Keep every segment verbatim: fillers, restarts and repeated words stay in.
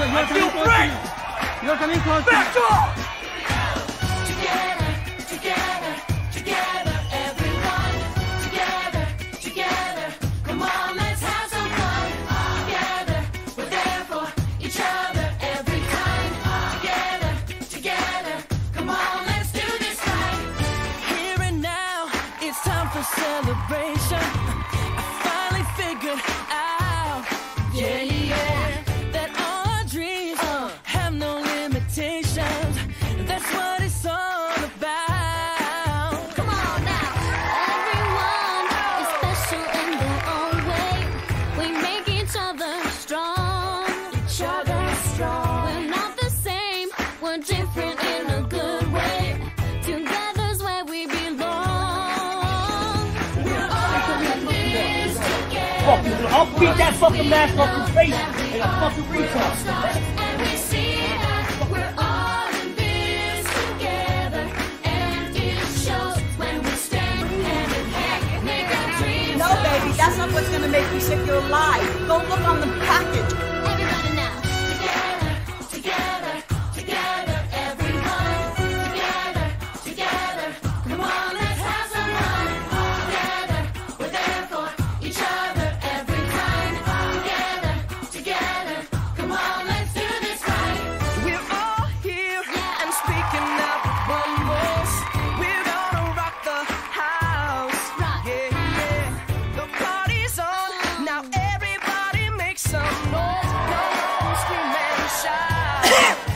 I feel great! You're coming close. Back off! Together, together, together, everyone. Together, together, come on, let's have some fun. Together, we're there for each other every time. Together, together, come on, let's do this right. Here and now, it's time for celebration. I finally figured out, yeah, yeah, that all our dreams uh, have no limitations. That's what it's all about. Come on now. Everyone is special in their own way. We make each other strong. Each other strong. We're not the same. We're different in a good way. Together's where we belong. We're all in this together. Fuck you, I'll beat that fucking mask off your face and a fucking retard. And we see that we're all in this together. And it shows when we stand hand in hand. Make our dreams No, baby, that's not what's gonna make you sick. You're alive. Go look on the package. everybody now. Together, together, together, everyone. Together, together, come on, let's have some fun. Together, we're there for each other every time. Together, together, come on, let's do this right. We're all here and speaking out with one voice. We're gonna rock the house. Rock. Yeah, yeah. The party's on. Now everybody make some noise. Go on, scream and shout.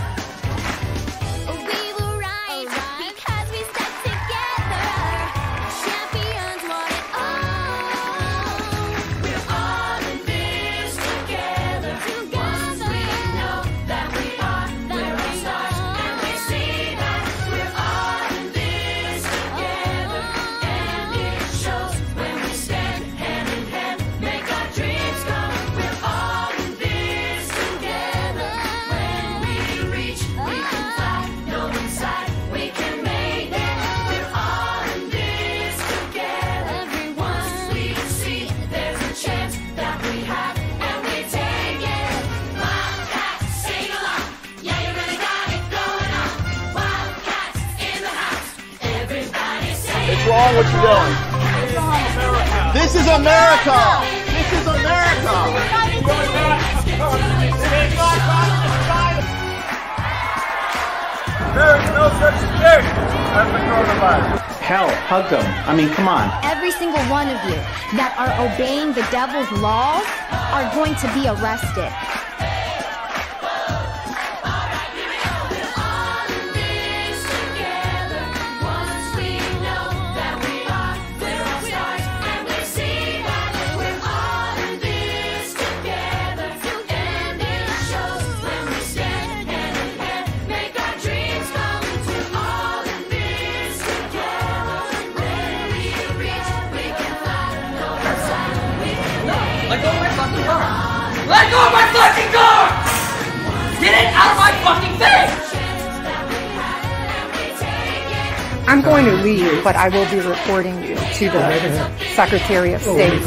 We were right because we stuck together. Champions want it all. We're all in this together. Once we know that we are, we're all stars, and we see that we're all in this together. And it shows when we stand hand in hand, make our dreams come. We're all in this together. When we reach, we can fly. No inside, we can make it. We're all in this together. Once we see there's a chance that we have, and we take it. Wildcats, sing along. Yeah, you really got it going on. Wildcats in the house. Everybody sing. What's wrong with you doing? This is America! This is America! There is no such thing as the coronavirus. Hell, hug them. I mean, come on. Every single one of you that are obeying the devil's laws are going to be arrested. We're all in this together. Once we know that we are, we're all stars, and we see that we're all in this together. And it shows when we stand hand in hand, make our dreams come. We're all in this together. When we reach, we can fly. No inside, we can make. Let go of my fucking car! Let go of my fucking car! Get it out of my fucking face! I'm going to leave, but I will be reporting you to the Secretary of State.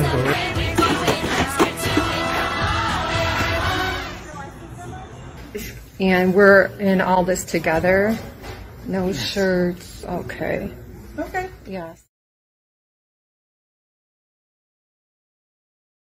And we're in all this together. No shirts. Okay. Okay. Yes.